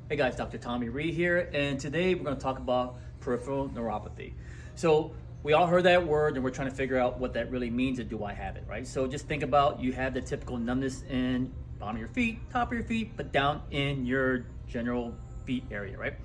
Hey guys, Dr. Tommy Rhee here, and today we're going to talk about peripheral neuropathy. So we all heard that word and we're trying to figure out what that really means and do I have it, right? So just think about you have the typical numbness in bottom of your feet, top of your feet, but down in your general feet area, right?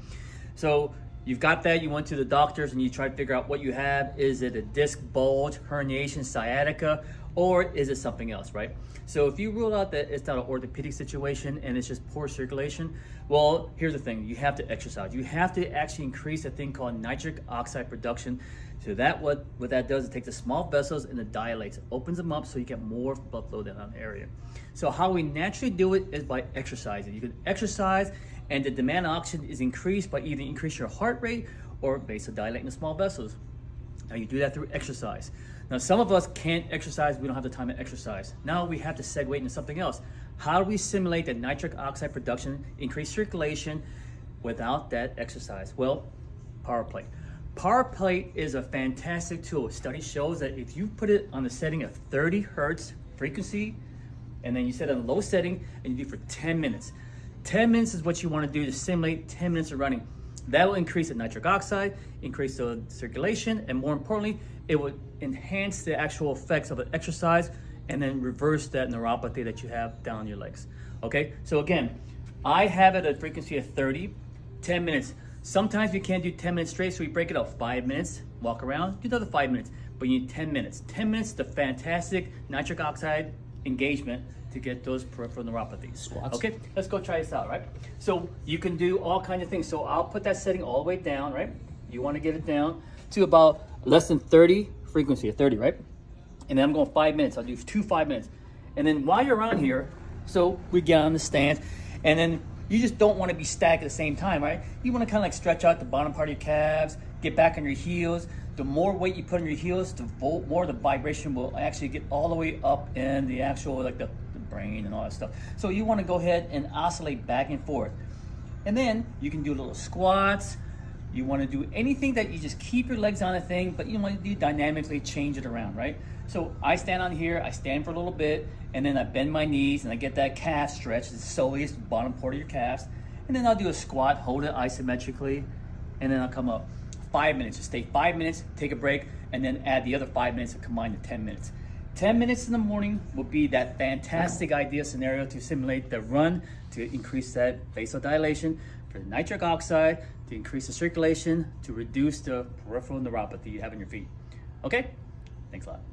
So you've got that, you went to the doctors and you try to figure out what you have. Is it a disc bulge, herniation, sciatica, or is it something else, right? So if you rule out that it's not an orthopedic situation and it's just poor circulation, well, here's the thing, you have to exercise. You have to actually increase a thing called nitric oxide production. So that what that does, it takes the small vessels and it dilates, it opens them up so you get more blood flow down the area. So how we naturally do it is by exercising. You can exercise and the demand of oxygen is increased by either increase your heart rate or vasodilating the small vessels. Now you do that through exercise. Now some of us can't exercise, we don't have the time to exercise. Now we have to segue into something else. How do we simulate the nitric oxide production, increase circulation without that exercise? Well, PowerPlate. PowerPlate is a fantastic tool. Study shows that if you put it on the setting of 30 Hertz frequency, and then you set it on a low setting, and you do for 10 minutes. 10 minutes is what you want to do to simulate 10 minutes of running. That will increase the nitric oxide, increase the circulation, and more importantly, it will enhance the actual effects of the exercise and then reverse that neuropathy that you have down your legs. Okay, so again, I have it at a frequency of 30, 10 minutes. Sometimes we can't do 10 minutes straight, so we break it up. 5 minutes, walk around, do another 5 minutes, but you need 10 minutes. 10 minutes, the fantastic nitric oxide engagement to get those peripheral neuropathies. Squats. Okay, let's go try this out, right? So you can do all kinds of things. So I'll put that setting all the way down, right? You want to get it down to about less than 30 frequency, 30, right? And then I'm going 5 minutes. I'll do 5 minutes. And then while you're around here, so we get on the stand, and then you just don't want to be stacked at the same time, right? You want to kind of like stretch out the bottom part of your calves, get back on your heels. The more weight you put on your heels, the more the vibration will actually get all the way up in the actual, like the brain and all that stuff. So you want to go ahead and oscillate back and forth. And then you can do little squats. You want to do anything that you just keep your legs on a thing, but you want to do dynamically change it around, right? So I stand on here, I stand for a little bit, and then I bend my knees and I get that calf stretch, the soleus, the bottom part of your calves. And then I'll do a squat, hold it isometrically, and then I'll come up. 5 minutes, just stay 5 minutes, take a break, and then add the other 5 minutes and combine to 10 minutes. 10 minutes in the morning will be that fantastic ideal scenario to simulate the run, to increase that vasodilation, for the nitric oxide, to increase the circulation, to reduce the peripheral neuropathy you have in your feet. Okay? Thanks a lot.